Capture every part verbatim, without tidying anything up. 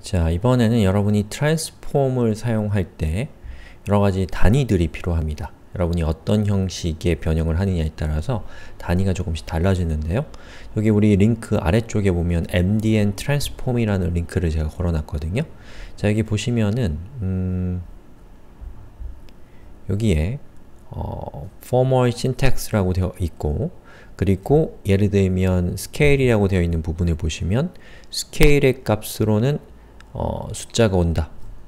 자, 이번에는 여러분이 트랜스폼을 사용할 때 여러가지 단위들이 필요합니다. 여러분이 어떤 형식의 변형을 하느냐에 따라서 단위가 조금씩 달라지는데요. 여기 우리 링크 아래쪽에 보면 엠디엔 transform이라는 링크를 제가 걸어놨거든요. 자, 여기 보시면은 음, 여기에 어, formal syntax라고 되어 있고, 그리고 예를 들면 scale이라고 되어 있는 부분을 보시면 scale의 값으로는 어, 숫자가 온다.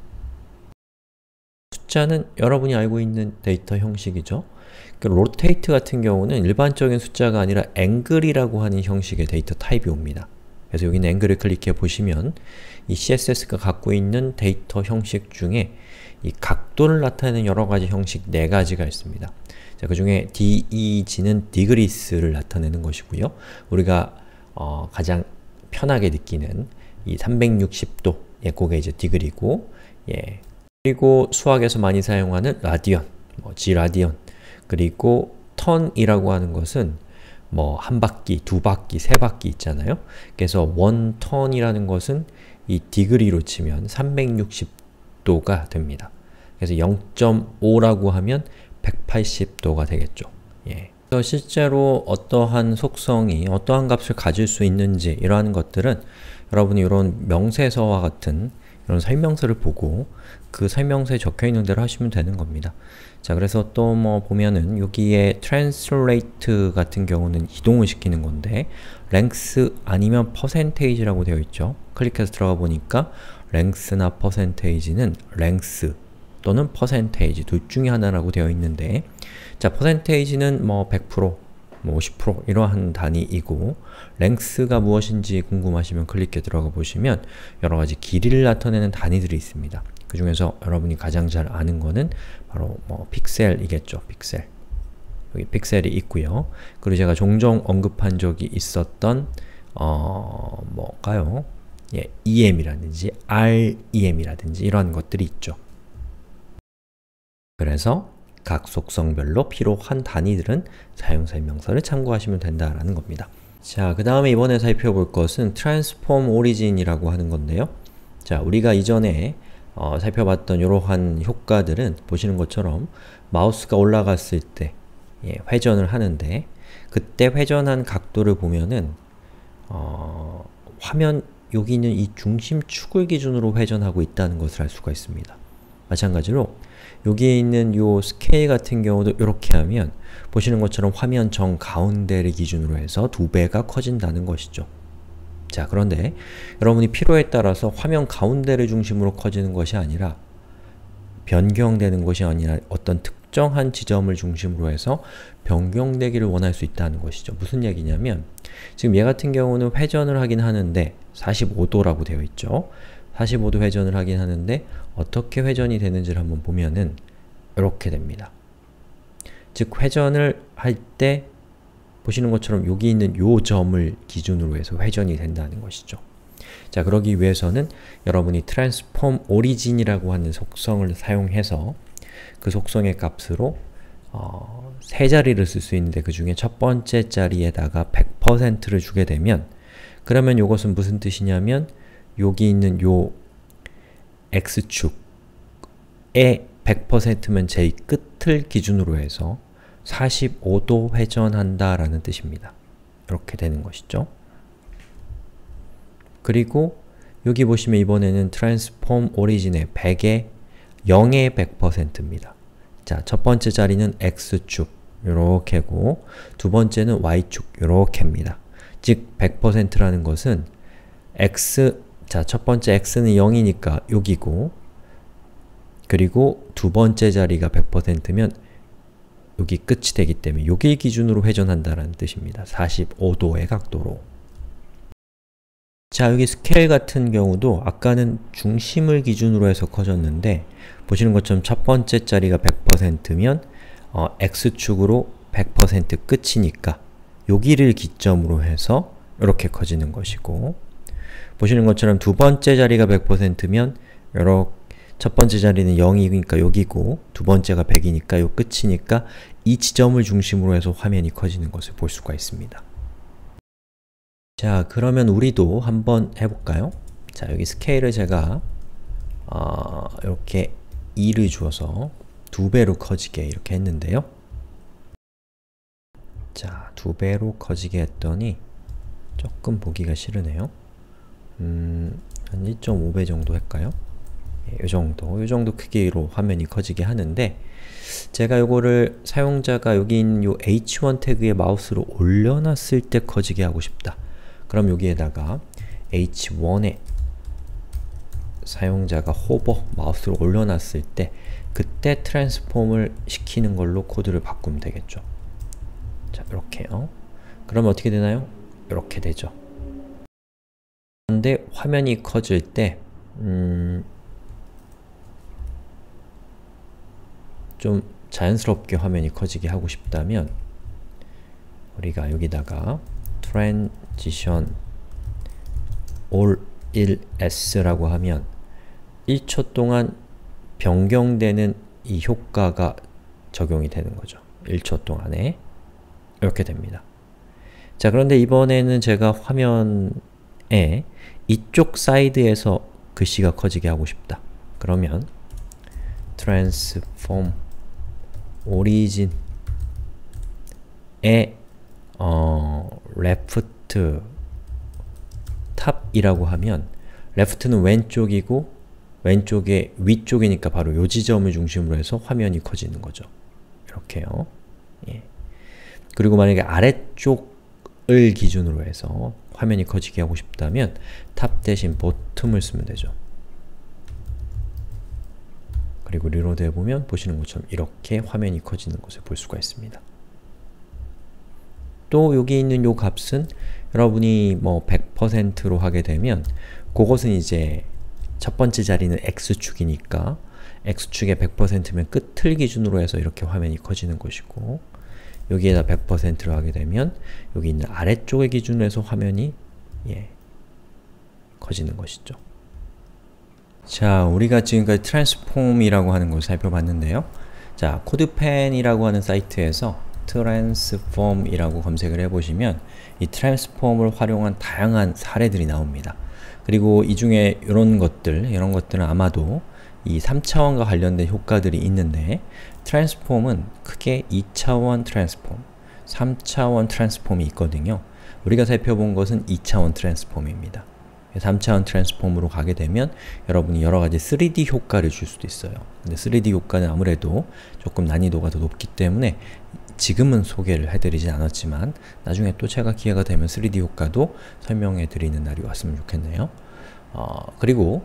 숫자는 여러분이 알고 있는 데이터 형식이죠. 그 rotate 같은 경우는 일반적인 숫자가 아니라 angle이라고 하는 형식의 데이터 타입이 옵니다. 그래서 여기는 angle을 클릭해 보시면 이 씨에스에스가 갖고 있는 데이터 형식 중에 이 각도를 나타내는 여러가지 형식 네 가지가 있습니다. 자, 그 중에 deg는 degrees를 나타내는 것이고요. 우리가 어, 가장 편하게 느끼는 이 삼백육십 도, 예, 그게 이제 degree고, 예. 그리고 수학에서 많이 사용하는 라디언, 뭐 G라디언, 그리고 턴이라고 하는 것은 뭐 한 바퀴, 두 바퀴, 세 바퀴 있잖아요. 그래서 원 턴이라는 것은 이 degree로 치면 삼백육십 도가 됩니다. 그래서 영 점 오라고 하면 백팔십 도가 되겠죠. 예. 그래서 실제로 어떠한 속성이 어떠한 값을 가질 수 있는지 이러한 것들은 여러분이 이런 명세서와 같은 이런 설명서를 보고 그 설명서에 적혀있는 대로 하시면 되는 겁니다. 자, 그래서 또 뭐 보면은 여기에 translate 같은 경우는 이동을 시키는 건데 length 아니면 percentage라고 되어 있죠. 클릭해서 들어가 보니까 length나 percentage는 length 또는 percentage 둘 중에 하나라고 되어 있는데, 자, percentage는 뭐 백 퍼센트, 뭐 오십 퍼센트 이러한 단위이고, length가 무엇인지 궁금하시면 클릭해 들어가 보시면 여러가지 길이를 나타내는 단위들이 있습니다. 그 중에서 여러분이 가장 잘 아는 거는 바로 뭐 픽셀이겠죠. 픽셀. 여기 픽셀이 있고요. 그리고 제가 종종 언급한 적이 있었던 어... 뭘까요? 예, 이엠이라든지 알이엠이라든지 이러한 것들이 있죠. 그래서 각 속성별로 필요한 단위들은 사용설명서를 참고하시면 된다라는 겁니다. 자, 그 다음에 이번에 살펴볼 것은 transform origin이라고 하는 건데요. 자, 우리가 이전에 어, 살펴봤던 이러한 효과들은 보시는 것처럼 마우스가 올라갔을 때 예, 회전을 하는데, 그때 회전한 각도를 보면은 어, 화면 여기 있는 이 중심축을 기준으로 회전하고 있다는 것을 알 수가 있습니다. 마찬가지로 여기에 있는 요 스케일 같은 경우도 이렇게 하면 보시는 것처럼 화면 정가운데를 기준으로 해서 두 배가 커진다는 것이죠. 자, 그런데 여러분이 필요에 따라서 화면 가운데를 중심으로 커지는 것이 아니라 변경되는 것이 아니라 어떤 특정한 지점을 중심으로 해서 변경되기를 원할 수 있다는 것이죠. 무슨 얘기냐면 지금 얘 같은 경우는 회전을 하긴 하는데 사십오 도라고 되어 있죠. 사십오 도 회전을 하긴 하는데 어떻게 회전이 되는지를 한번 보면은 이렇게 됩니다. 즉, 회전을 할 때 보시는 것처럼 여기 있는 요 점을 기준으로 해서 회전이 된다는 것이죠. 자, 그러기 위해서는 여러분이 transform origin이라고 하는 속성을 사용해서 그 속성의 값으로 어, 세 자리를 쓸 수 있는데 그 중에 첫 번째 자리에다가 백 퍼센트를 주게 되면, 그러면 이것은 무슨 뜻이냐면 여기 있는 요 x축의 백 퍼센트면 제일 끝을 기준으로 해서 사십오 도 회전한다 라는 뜻입니다. 이렇게 되는 것이죠. 그리고 여기 보시면 이번에는 transform origin의 백에 영의 백 퍼센트입니다. 자, 첫 번째 자리는 x축 요렇게고 두 번째는 y축 요렇게입니다. 즉, 백 퍼센트라는 것은 x, 자, 첫 번째 x는 영이니까 여기고, 그리고 두 번째 자리가 백 퍼센트면 여기 끝이 되기 때문에 여기 기준으로 회전한다라는 뜻입니다. 사십오 도의 각도로. 자, 여기 스케일 같은 경우도 아까는 중심을 기준으로 해서 커졌는데 보시는 것처럼 첫 번째 자리가 백 퍼센트면 어, x축으로 백 퍼센트 끝이니까 여기를 기점으로 해서 이렇게 커지는 것이고, 보시는 것처럼 두 번째 자리가 백 퍼센트면 요렇게 첫 번째 자리는 영이니까 여기고 두 번째가 백이니까 요 끝이니까 이 지점을 중심으로 해서 화면이 커지는 것을 볼 수가 있습니다. 자, 그러면 우리도 한번 해볼까요? 자, 여기 스케일을 제가 어, 이렇게 이를 주어서 두 배로 커지게 이렇게 했는데요. 자, 두 배로 커지게 했더니 조금 보기가 싫으네요. 음, 한 일 점 오 배 정도 할까요? 예, 요 정도, 요 정도 크기로 화면이 커지게 하는데, 제가 요거를 사용자가 여기 있는 요 에이치 원 태그에 마우스로 올려놨을 때 커지게 하고 싶다. 그럼 여기에다가 에이치 원에 사용자가 호버, 마우스로 올려놨을 때 그때 트랜스폼을 시키는 걸로 코드를 바꾸면 되겠죠. 자, 이렇게요. 그러면 어떻게 되나요? 이렇게 되죠. 그런데 화면이 커질 때 음, 좀 자연스럽게 화면이 커지게 하고 싶다면 우리가 여기다가 transition all 일 에스라고 하면 일 초 동안 변경되는 이 효과가 적용이 되는 거죠. 일 초 동안에 이렇게 됩니다. 자, 그런데 이번에는 제가 화면에 이쪽 사이드에서 글씨가 커지게 하고 싶다. 그러면 transform origin에 어, left 탑이라고 하면 left는 왼쪽이고 왼쪽에 위쪽이니까 바로 요 지점을 중심으로 해서 화면이 커지는 거죠. 이렇게요. 예. 그리고 만약에 아래쪽을 기준으로 해서 화면이 커지게 하고 싶다면 탑 대신 bottom을 쓰면 되죠. 그리고 리로드 해보면 보시는 것처럼 이렇게 화면이 커지는 것을 볼 수가 있습니다. 또 여기 있는 요 값은 여러분이 뭐 백 퍼센트로 하게 되면 그것은 이제 첫 번째 자리는 x축이니까 x축의 백 퍼센트면 끝을 기준으로 해서 이렇게 화면이 커지는 것이고 여기에다 백 퍼센트로 하게 되면 여기 있는 아래쪽의 기준으로 해서 화면이 예, 커지는 것이죠. 자, 우리가 지금까지 트랜스폼이라고 하는 것을 살펴봤는데요. 자, 코드펜이라고 하는 사이트에서 transform이라고 검색을 해보시면 이 트랜스폼을 활용한 다양한 사례들이 나옵니다. 그리고 이 중에 이런 것들, 이런 것들은 아마도 이 삼 차원과 관련된 효과들이 있는데 트랜스폼은 크게 이 차원 트랜스폼, 삼 차원 트랜스폼이 있거든요. 우리가 살펴본 것은 이 차원 트랜스폼입니다. 삼 차원 트랜스폼으로 가게 되면 여러분이 여러가지 쓰리디 효과를 줄 수도 있어요. 근데 쓰리디 효과는 아무래도 조금 난이도가 더 높기 때문에 지금은 소개를 해드리진 않았지만 나중에 또 제가 기회가 되면 쓰리디 효과도 설명해 드리는 날이 왔으면 좋겠네요. 어, 그리고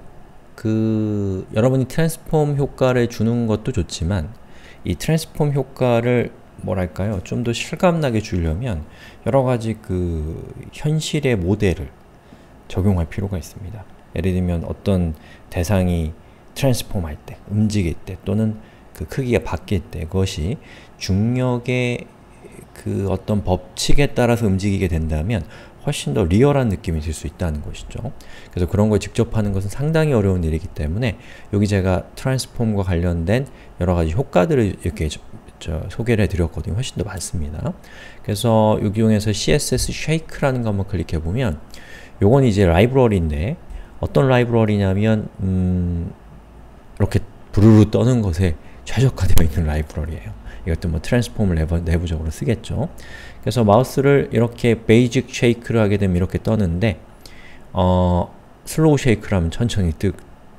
그 여러분이 트랜스폼 효과를 주는 것도 좋지만 이 트랜스폼 효과를 뭐랄까요? 좀 더 실감나게 주려면 여러가지 그 현실의 모델을 적용할 필요가 있습니다. 예를 들면 어떤 대상이 트랜스폼 할 때, 움직일 때 또는 그 크기가 바뀔 때 그것이 중력의 그 어떤 법칙에 따라서 움직이게 된다면 훨씬 더 리얼한 느낌이 들 수 있다는 것이죠. 그래서 그런 걸 직접 하는 것은 상당히 어려운 일이기 때문에 여기 제가 트랜스폼과 관련된 여러가지 효과들을 이렇게 저, 저 소개를 해드렸거든요. 훨씬 더 많습니다. 그래서 여기용해서 씨에스에스 Shake라는 거 한번 클릭해보면 요건 이제 라이브러리인데 어떤 라이브러리냐면 음, 이렇게 부르르 떠는 것에 최적화되어 있는 라이브러리예요. 이것도 뭐 트랜스폼을 내부, 내부적으로 쓰겠죠. 그래서 마우스를 이렇게 베이직 쉐이크를 하게 되면 이렇게 떠는데 어, 슬로우 쉐이크를 하면 천천히 뜨,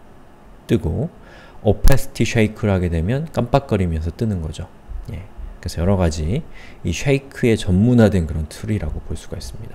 뜨고 오페시티 쉐이크를 하게 되면 깜빡거리면서 뜨는 거죠. 예. 그래서 여러가지 이 쉐이크에 전문화된 그런 툴이라고 볼 수가 있습니다.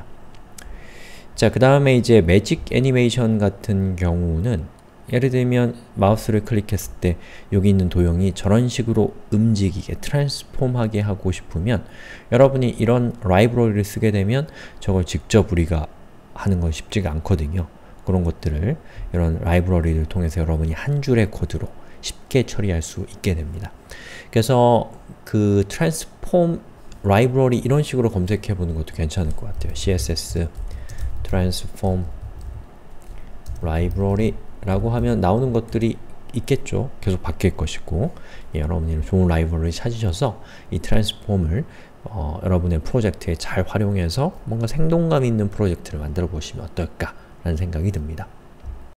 자, 그 다음에 이제 매직 애니메이션 같은 경우는 예를 들면 마우스를 클릭했을 때 여기 있는 도형이 저런 식으로 움직이게, 트랜스폼하게 하고 싶으면 여러분이 이런 라이브러리를 쓰게 되면 저걸 직접 우리가 하는 건 쉽지가 않거든요. 그런 것들을 이런 라이브러리를 통해서 여러분이 한 줄의 코드로 쉽게 처리할 수 있게 됩니다. 그래서 그 트랜스폼 라이브러리 이런 식으로 검색해 보는 것도 괜찮을 것 같아요. 씨에스에스 transform library 라고 하면 나오는 것들이 있겠죠. 계속 바뀔 것이고 예, 여러분이 좋은 라이브러리 찾으셔서 이 트랜스폼을 어, 여러분의 프로젝트에 잘 활용해서 뭔가 생동감 있는 프로젝트를 만들어 보시면 어떨까 라는 생각이 듭니다.